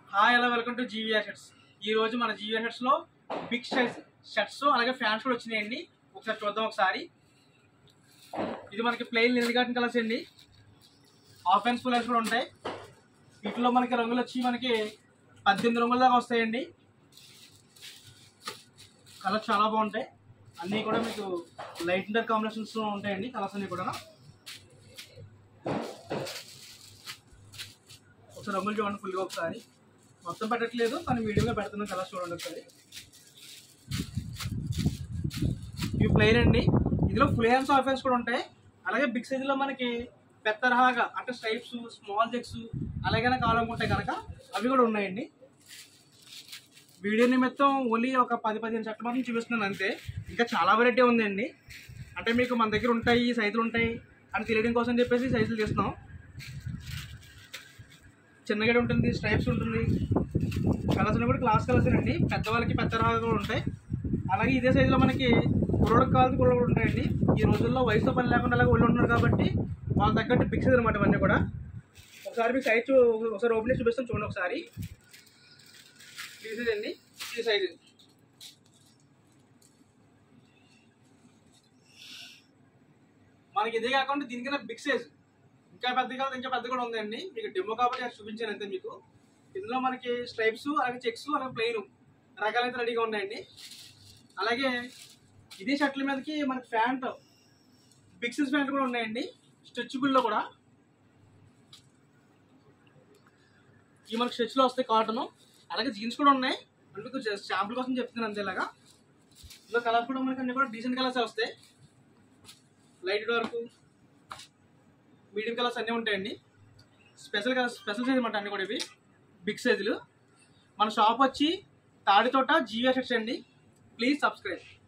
Hi hello welcome to GVR shirts. ఈ రోజు మన జీవీఆర్ షర్ట్స్ లో బిగ్ సైజ్ షర్ట్స్ అలాగే ఫ్యాన్స్ కూడా వచ్చినాయండి. ఒకసారి చూద్దాం. ఒకసారి ఇది మనకి ప్లెయిన్ లిల్ గార్డెన్ కలర్స్ అండి. హాఫ్ హ్యాండ్స్ ఫుల్ హ్యాండ్స్ కూడా ఉంటాయి. వీటిలో మనకి రంగులు వచ్చి మనకి 18 రంగుల దాకా వస్తాయండి. కలర్స్ చాలా బాగుంటాయి. అన్నీ కూడా మీకు లైట్ డార్క్ కాంబినేషన్స్ ఉంటాయండి. కలర్స్ అన్నీ కూడా ఒకసారి రంగులు చూడండి ఫుల్గా. ఒకసారి మొత్తం పెట్టట్లేదు కానీ వీడియోగా పెడుతున్నాం. కలర్స్ చూడండి ఒకసారి. ఇవి ప్లెయిన్ అండి. ఇందులో ఫుల్ హ్యాండ్స్ హాఫ్ హ్యాండ్స్ కూడా ఉంటాయి. అలాగే బిగ్ సైజులో మనకి పెద్ద రహాగా అంటే స్ట్రైప్స్ స్మాల్ చెక్స్ అలాగైనా కావాలనుకుంటే కనుక అవి కూడా ఉన్నాయండి. వీడియో నిమిత్తం ఓన్లీ ఒక 10-15 షర్ట్లు మాత్రం చూపిస్తున్నాను అంతే. ఇంకా చాలా వెరైటీ ఉందండి. అంటే మీకు మన దగ్గర ఉంటాయి సైజులు ఉంటాయి అని తెలియడం కోసం చెప్పేసి సైజులు తీస్తున్నాం. చిన్నగడ ఉంటుంది, స్ట్రైప్స్ ఉంటుంది. కలర్స్ అన్నీ కూడా క్లాస్ కలర్స్ అండి. పెద్దవాళ్ళకి పెద్ద రకాలు కూడా ఉంటాయి. అలాగే ఇదే సైజులో మనకి కుర్రోళ్ళకి కావాలి కూడా ఉంటాయండి. ఈ రోజుల్లో వయసుతో పని లేకుండా అలాగే ఒళ్ళు ఉంటున్నారు కాబట్టి వాళ్ళ తగ్గట్టు బిగ్ సైజ్ అనమాట ఇవన్నీ కూడా. ఒకసారి మీకు సైజ్ ఒకసారి ఓపెన్ చేసి చూపిస్తాను చూడండి. ఒకసారి ఈ సైజ్ అండి, ఈ సైజు మనకి ఇదే కాకుండా దీనికన్నా బిగ్ సైజ్ ఇంకా పెద్ద కాదు, ఇంకా పెద్ద కూడా ఉందండి. మీకు డెమో కాబట్టి అది చూపించాను అంతే మీకు. ఇందులో మనకి స్ట్రైప్స్ అలాగే చెక్స్ అలాగే ప్లెయిన్ రకాలైతే రెడీగా ఉన్నాయండి. అలాగే ఇదే షర్ట్ల మీదకి మనకి ప్యాంట్ బిగ్ సైజ్ ప్యాంట్ కూడా ఉన్నాయండి. స్ట్రెచబుల్లో కూడా ఇవి మనకి స్ట్రెచ్లో వస్తాయి కాటన్. అలాగే జీన్స్ కూడా ఉన్నాయి. అంటే మీకు శాంపుల్ కోసం చెప్తున్నాను అంతే. ఇలాగా ఇందులో కలర్స్ కూడా మనకి అన్ని కూడా డీసెంట్ కలర్స్ వస్తాయి. లైట్ డార్క్ మీడియం కలర్స్ అన్నీ ఉంటాయండి. స్పెషల్ కలర్స్ స్పెషల్ సైజ్ అనమాట అన్నీ కూడా. ఇవి బిగ్ సైజులు. మన షాప్ వచ్చి తాడితోట జీవీఆర్ షర్ట్స్ అండి. Please subscribe.